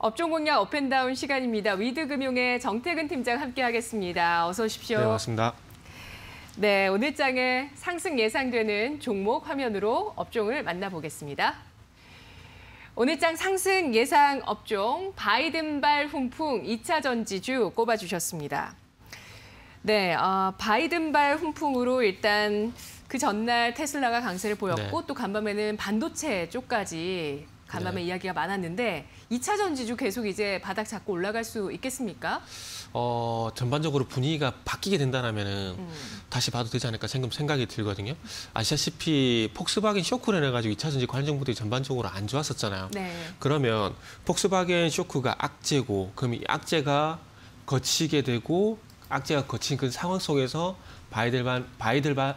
업종 공략 업앤다운 시간입니다. 위드금융의 정태근 팀장 함께하겠습니다. 어서 오십시오. 네, 맞습니다. 네, 오늘 장에 상승 예상되는 종목 화면으로 업종을 만나보겠습니다. 오늘 장 상승 예상 업종 바이든발 훈풍 2차 전지주 꼽아주셨습니다. 네, 바이든발 훈풍으로 일단 그 전날 테슬라가 강세를 보였고 네. 또 간밤에는 반도체 쪽까지 간밤에 이야기가 많았는데 2차 전지주 계속 이제 바닥 잡고 올라갈 수 있겠습니까? 전반적으로 분위기가 바뀌게 된다면은 다시 봐도 되지 않을까 생각이 들거든요. 아시다시피 폭스바겐 쇼크를 해가지고 2차 전지 관련 정보들이 전반적으로 안 좋았었잖아요. 네. 그러면 폭스바겐 쇼크가 악재고, 그럼 이 악재가 거치게 되고 악재가 거친 그 상황 속에서 바이든발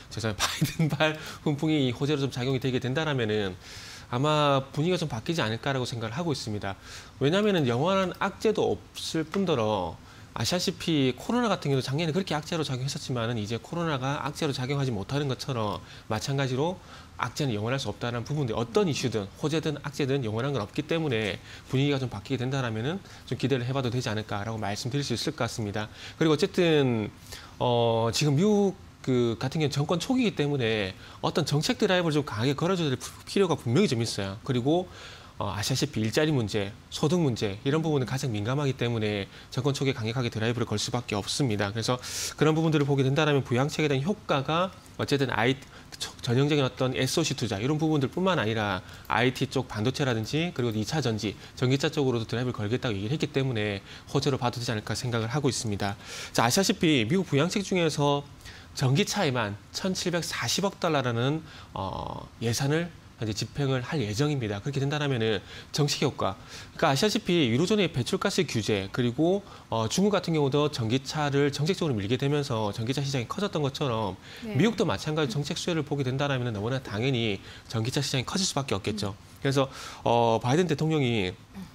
훈풍이 호재로 좀 작용이 되게 된다면은 아마 분위기가 좀 바뀌지 않을까라고 생각을 하고 있습니다. 왜냐하면 영원한 악재도 없을 뿐더러 아시다시피 코로나 같은 경우도 작년에 그렇게 악재로 작용했었지만은 이제 코로나가 악재로 작용하지 못하는 것처럼 마찬가지로 악재는 영원할 수 없다는 부분들, 어떤 이슈든 호재든 악재든 영원한 건 없기 때문에 분위기가 좀 바뀌게 된다면은 좀 기대를 해봐도 되지 않을까라고 말씀드릴 수 있을 것 같습니다. 그리고 어쨌든 지금 미국 같은 경우는 정권 초기이기 때문에 어떤 정책 드라이브를 좀 강하게 걸어줘야 될 필요가 분명히 좀 있어요. 그리고 아시다시피 일자리 문제, 소득 문제 이런 부분은 가장 민감하기 때문에 정권 초기에 강력하게 드라이브를 걸 수밖에 없습니다. 그래서 그런 부분들을 보게 된다면 부양책에 대한 효과가 어쨌든 전형적인 어떤 SOC 투자 이런 부분들뿐만 아니라 IT 쪽 반도체라든지 그리고 2차 전지, 전기차 쪽으로도 드라이브를 걸겠다고 얘기를 했기 때문에 호재로 봐도 되지 않을까 생각을 하고 있습니다. 자, 아시다시피 미국 부양책 중에서 전기차에만 1,740억 달러라는 예산을 이제 집행을 할 예정입니다. 그렇게 된다면은 정책 효과. 그러니까 아시다시피 유로존의 배출가스 규제 그리고 중국 같은 경우도 전기차를 정책적으로 밀게 되면서 전기차 시장이 커졌던 것처럼 미국도 마찬가지로 정책 수혜를 보게 된다면은 너무나 당연히 전기차 시장이 커질 수밖에 없겠죠. 그래서 바이든 대통령이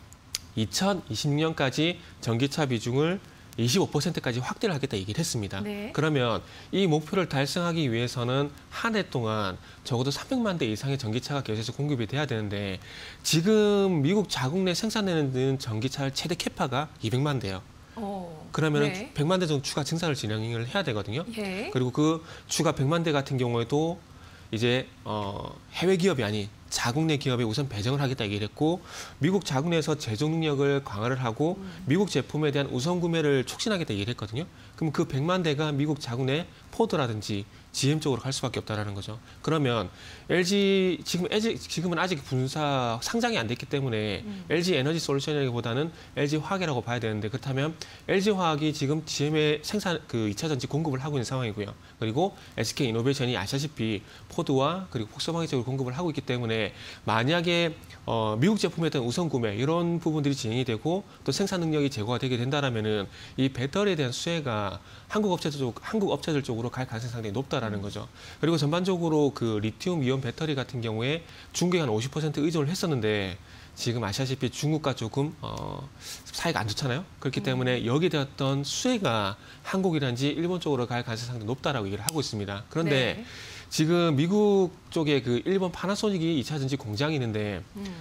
2026년까지 전기차 비중을 25%까지 확대를 하겠다 얘기를 했습니다. 네. 그러면 이 목표를 달성하기 위해서는 한 해 동안 적어도 300만 대 이상의 전기차가 계속 공급이 돼야 되는데 지금 미국 자국 내 생산되는 전기차 최대 캐파가 200만 대예요. 그러면 100만 대 정도 추가 증산을 진행을 해야 되거든요. 예. 그리고 그 추가 100만 대 같은 경우에도 이제 해외 기업이 아닌 자국 내 기업에 우선 배정을 하겠다 얘기를 했고 미국 자국 내에서 제조 능력을 강화를 하고 미국 제품에 대한 우선 구매를 촉진하겠다 얘기를 했거든요. 그럼 그 100만 대가 미국 자국 내 포드라든지 GM 쪽으로 갈 수밖에 없다라는 거죠. 그러면 지금은 아직 분사 상장이 안 됐기 때문에 LG 에너지 솔루션이라기보다는 LG 화학이라고 봐야 되는데 그렇다면 LG 화학이 지금 GM의 생산 2차 전지 공급을 하고 있는 상황이고요. 그리고 SK 이노베이션이 아시다시피 포드와 그리고 폭스바겐 쪽으로 공급을 하고 있기 때문에 만약에 미국 제품에 대한 우선 구매 이런 부분들이 진행이 되고 또 생산 능력이 제고가 되게 된다라면은 이 배터리에 대한 수혜가 한국 업체들 쪽으로 갈 가능성이 상당히 높다라는 거죠. 그리고 전반적으로 그 리튬 이온 배터리 같은 경우에 중국에 한 50% 의존을 했었는데 지금 아시다시피 중국과 조금 사이가 안 좋잖아요. 그렇기 때문에 여기에 대한 어떤 수혜가 한국이란지 일본 쪽으로 갈 가능성이 상당히 높다라고 얘기를 하고 있습니다. 그런데 지금 미국 쪽에 그 일본 파나소닉이 2차 전지 공장이 있는데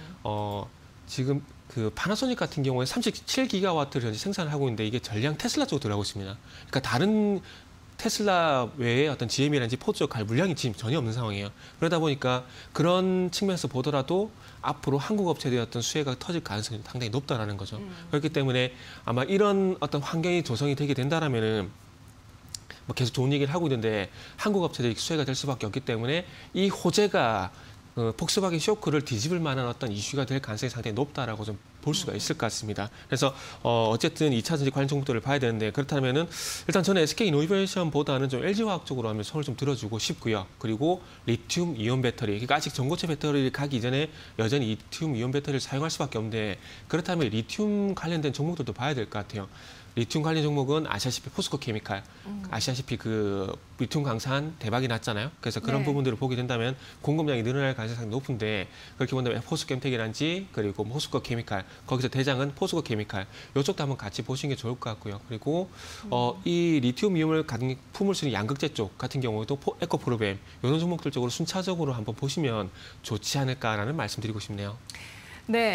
지금 그 파나소닉 같은 경우에 37기가와트를 현재 생산을 하고 있는데 이게 전량 테슬라 쪽으로 들어가고 있습니다. 그러니까 다른 테슬라 외에 어떤 GM이라든지 포드 쪽 갈 물량이 지금 전혀 없는 상황이에요. 그러다 보니까 그런 측면에서 보더라도 앞으로 한국 업체들의 어떤 수혜가 터질 가능성이 상당히 높다라는 거죠. 그렇기 때문에 아마 이런 어떤 환경이 조성이 되게 된다라면은 뭐 계속 좋은 얘기를 하고 있는데 한국 업체들이 수혜가 될 수밖에 없기 때문에 이 호재가 폭스바겐 쇼크를 뒤집을 만한 어떤 이슈가 될 가능성이 상당히 높다라고 좀 볼 수가 있을 것 같습니다. 그래서 어쨌든 2차 전지 관련 종목들을 봐야 되는데 그렇다면은 일단 저는 SK 이노베이션보다는 좀 LG 화학 쪽으로 하면 손을 좀 들어주고 싶고요. 그리고 리튬 이온 배터리, 그러니까 아직 전고체 배터리를 가기 이전에 여전히 리튬 이온 배터리를 사용할 수밖에 없는데 그렇다면 리튬 관련된 종목들도 봐야 될 것 같아요. 리튬 관련 종목은 아시다시피 포스코 케미칼, 아시다시피 그 리튬 강산 대박이 났잖아요. 그래서 그런 부분들을 보게 된다면 공급량이 늘어날 가능성이 상당히 높은데 그렇게 본다면 포스코 엠텍이란지 그리고 포스코 케미칼, 거기서 대장은 포스코 케미칼 이쪽도 한번 같이 보시는 게 좋을 것 같고요. 그리고 이 리튬 이온을 품을 수 있는 양극재 쪽 같은 경우에도 에코프로뱀 이런 종목들 쪽으로 순차적으로 한번 보시면 좋지 않을까라는 말씀드리고 싶네요. 네,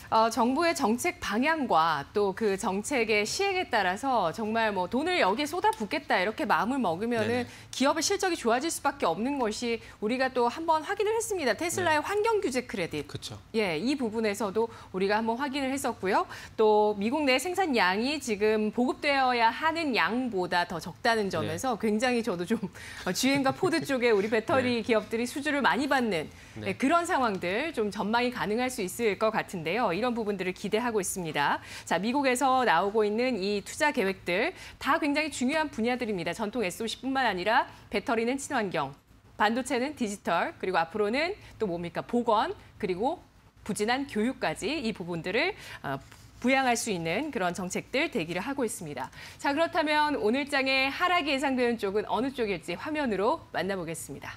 정부의 정책 방향과 또 그 정책의 시행에 따라서 정말 뭐 돈을 여기에 쏟아붓겠다 이렇게 마음을 먹으면은 네네. 기업의 실적이 좋아질 수밖에 없는 것이 우리가 또 한번 확인을 했습니다. 테슬라의 환경 규제 크레딧. 그렇죠. 예, 이 부분에서도 우리가 한번 확인을 했었고요. 또 미국 내 생산량이 지금 보급되어야 하는 양보다 더 적다는 점에서 굉장히 저도 좀 GM과 포드 쪽에 우리 배터리 기업들이 수주를 많이 받는 그런 상황들 좀 전망이 가능할 수 있을 것 같은데요. 이런 부분들을 기대하고 있습니다. 자, 미국에서 나오고 있는 이 투자 계획들 다 굉장히 중요한 분야들입니다. 전통 SOC뿐만 아니라 배터리는 친환경, 반도체는 디지털, 그리고 앞으로는 또 뭡니까? 보건, 그리고 부진한 교육까지 이 부분들을 부양할 수 있는 그런 정책들 대기를 하고 있습니다. 자, 그렇다면 오늘 장의 하락이 예상되는 쪽은 어느 쪽일지 화면으로 만나보겠습니다.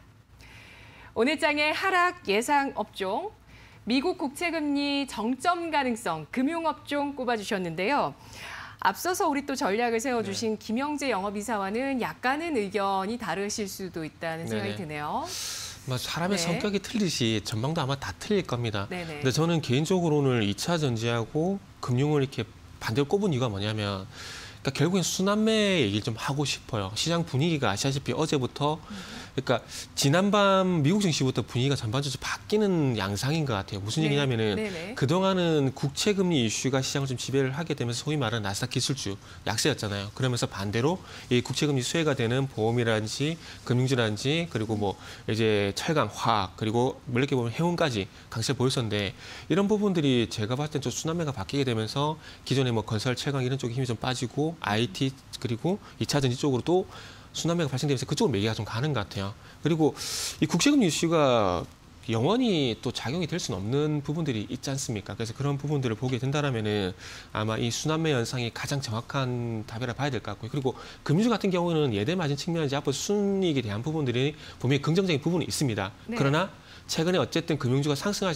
오늘 장의 하락 예상 업종, 미국 국채금리 정점 가능성, 금융업종 꼽아주셨는데요. 앞서서 우리 또 전략을 세워주신 김영재 영업이사와는 약간은 의견이 다르실 수도 있다는 생각이 드네요. 사람의 성격이 틀리듯이 전망도 아마 다 틀릴 겁니다. 네네. 근데 저는 개인적으로 오늘 2차 전지하고 금융을 이렇게 반대로 꼽은 이유가 뭐냐면 그러니까 결국엔 순환매 얘기를 좀 하고 싶어요. 시장 분위기가 아시다시피 어제부터 그러니까 지난밤 미국 증시부터 분위기가 전반적으로 바뀌는 양상인 것 같아요. 무슨 얘기냐면은 그동안은 국채 금리 이슈가 시장을 좀 지배를 하게 되면서 소위 말하는 나스닥 기술주 약세였잖아요. 그러면서 반대로 이 국채 금리 수혜가 되는 보험이라든지 금융주라든지 그리고 뭐 이제 철강, 화학 그리고 멀리 보면 해운까지 강세를 보였었는데 이런 부분들이 제가 봤을 땐 좀 순환매가 바뀌게 되면서 기존에 뭐 건설, 철강 이런 쪽에 힘이 좀 빠지고 IT 그리고 2차 전지 쪽으로 또 순환매가 발생되면서 그쪽으로 매기가 좀 가는 것 같아요. 그리고 이 국채금리 이슈가 영원히 또 작용이 될 수는 없는 부분들이 있지 않습니까? 그래서 그런 부분들을 보게 된다면은 아마 이 순환매 현상이 가장 정확한 답이라 봐야 될 것 같고요. 그리고 금융주 같은 경우는 예대 마진 측면이지 앞으로 순이익에 대한 부분들이 분명히 긍정적인 부분이 있습니다. 그러나 최근에 어쨌든 금융주가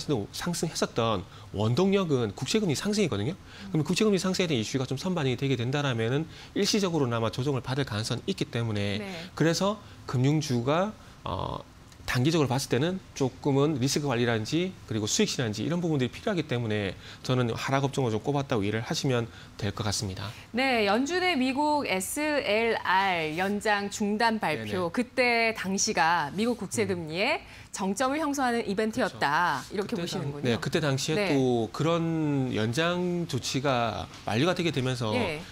상승했었던 원동력은 국채금리 상승이거든요. 그럼 국채금리 상승에 대한 이슈가 좀 선반영이 되게 된다라면은 일시적으로나마 조정을 받을 가능성이 있기 때문에 그래서 금융주가 단기적으로 봤을 때는 조금은 리스크 관리라든지 그리고 수익 실현인지 이런 부분들이 필요하기 때문에 저는 하락 업종을 좀 꼽았다고 이해를 하시면 될 것 같습니다. 네, 연준의 미국 SLR 연장 중단 발표 그때 당시가 미국 국채 금리의 정점을 형성하는 이벤트였다. 이렇게 보시는군요. 네, 그때 당시에 또 그런 연장 조치가 만료가 되게 되면서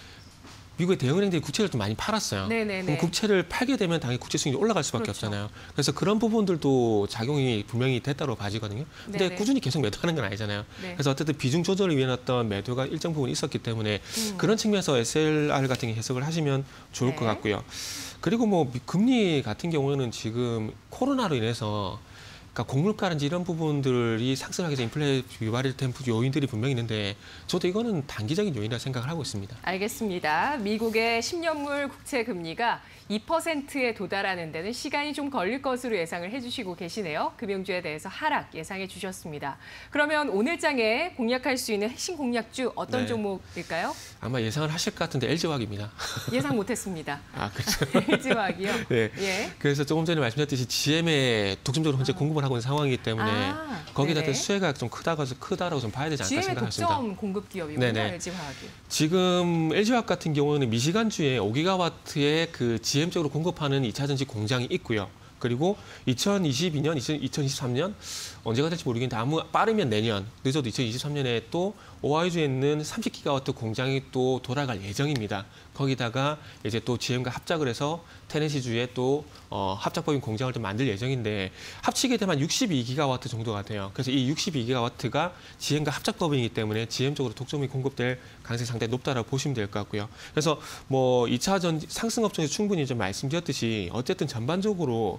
미국의 대형은행들이 국채를 좀 많이 팔았어요. 그럼 국채를 팔게 되면 당연히 국채 수익률이 올라갈 수밖에 없잖아요. 그래서 그런 부분들도 작용이 분명히 됐다고 봐지거든요. 근데 꾸준히 계속 매도하는 건 아니잖아요. 그래서 어쨌든 비중 조절을 위한 어떤 매도가 일정 부분 있었기 때문에 그런 측면에서 SLR 같은 게 해석을 하시면 좋을 것 같고요. 그리고 뭐 금리 같은 경우에는 지금 코로나로 인해서 그러니까 곡물가라든지 이런 부분들이 상승하게 돼서 인플레 유발이 된 요인들이 분명히 있는데 저도 이거는 단기적인 요인이라고 생각을 하고 있습니다. 알겠습니다. 미국의 10년물 국채 금리가 2%에 도달하는 데는 시간이 좀 걸릴 것으로 예상을 해주시고 계시네요. 금융주에 대해서 하락 예상해 주셨습니다. 그러면 오늘 장에 공략할 수 있는 핵심 공략주 어떤 종목일까요? 아마 예상을 하실 것 같은데 LG화학입니다. 예상 못했습니다. 아, 그렇죠. LG화학이요? 네. 그래서 조금 전에 말씀드렸듯이 GM에 독점적으로 현재 공급을 하고 있는 상황이기 때문에 거기다 수혜가 좀 크다라고 좀 봐야 되지 않을까 생각합니다. GM의 독점 공급 기업이군요, LG화학이. 지금 LG화학 같은 경우는 미시간주에 5기가와트의 그 GM 쪽으로 공급하는 2차 전지 공장이 있고요. 그리고 2022년, 2023년 언제가 될지 모르겠는데 빠르면 내년, 늦어도 2023년에 또 오하이주에 있는 30기가와트 공장이 또 돌아갈 예정입니다. 거기다가 이제 또 GM과 합작을 해서 테네시주에 또 합작법인 공장을 좀 만들 예정인데 합치게 되면 62기가와트 정도가 돼요. 그래서 이 62기가와트가 GM과 합작법인이기 때문에 GM 쪽으로 독점이 공급될 가능성이 상당히 높다라고 보시면 될 것 같고요. 그래서 뭐 2차 전지 상승 업종에서 충분히 좀 말씀드렸듯이 어쨌든 전반적으로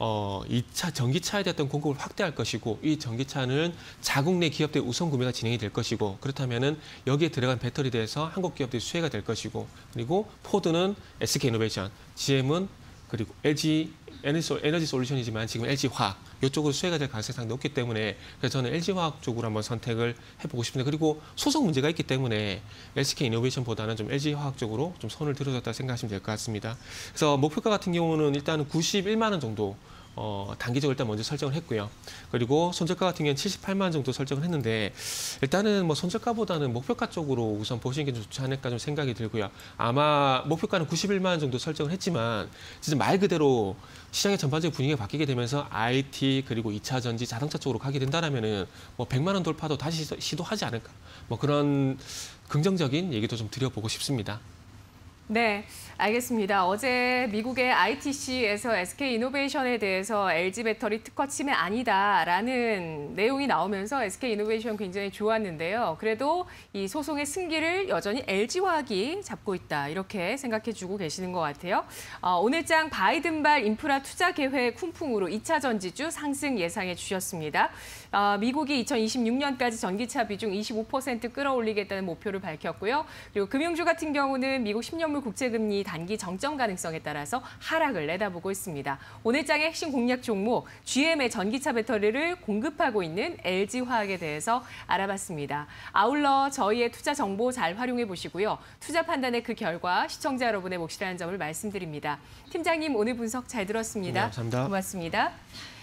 2차 전기차에 대한 공급을 확대할 것이고 이 전기차는 자국 내 기업들 우선 구매가 진행이 될 것이고 그렇다면은 여기에 들어간 배터리에 대해서 한국 기업들이 수혜가 될 것이고 그리고 포드는 SK이노베이션, GM은 그리고 LG 에너지 솔루션이지만 지금 LG화학 이쪽으로 수혜가 될 가능성이 상당히 높기 때문에 그래서 저는 LG화학 쪽으로 한번 선택을 해보고 싶은데 그리고 소속 문제가 있기 때문에 SK이노베이션보다는 좀 LG화학 쪽으로 좀 손을 들어줬다 생각하시면 될 것 같습니다. 그래서 목표가 같은 경우는 일단은 91만 원 정도 단기적으로 일단 먼저 설정을 했고요. 그리고 손저가 같은 경우는 78만 원 정도 설정을 했는데 일단은 뭐 손저가보다는 목표가 쪽으로 우선 보시는 게 좀 좋지 않을까 좀 생각이 들고요. 아마 목표가는 91만 원 정도 설정을 했지만 진짜 말 그대로 시장의 전반적인 분위기가 바뀌게 되면서 IT 그리고 2차 전지 자동차 쪽으로 가게 된다라면은 뭐 100만 원 돌파도 다시 시도하지 않을까. 뭐 그런 긍정적인 얘기도 좀 드려보고 싶습니다. 네, 알겠습니다. 어제 미국의 ITC에서 SK이노베이션에 대해서 LG배터리 특허 침해 아니다라는 내용이 나오면서 SK이노베이션 굉장히 좋았는데요. 그래도 이 소송의 승기를 여전히 LG화학이 잡고 있다 이렇게 생각해주고 계시는 것 같아요. 오늘장 바이든발 인프라 투자 계획 훈풍으로 2차 전지주 상승 예상해 주셨습니다. 미국이 2026년까지 전기차 비중 25% 끌어올리겠다는 목표를 밝혔고요. 그리고 금융주 같은 경우는 미국 10년물 국채금리 단기 정점 가능성에 따라서 하락을 내다보고 있습니다. 오늘장의 핵심 공략 종목 GM의 전기차 배터리를 공급하고 있는 LG화학에 대해서 알아봤습니다. 아울러 저희의 투자 정보 잘 활용해 보시고요. 투자 판단의 그 결과 시청자 여러분의 몫이라는 점을 말씀드립니다. 팀장님 오늘 분석 잘 들었습니다. 네, 감사합니다. 고맙습니다.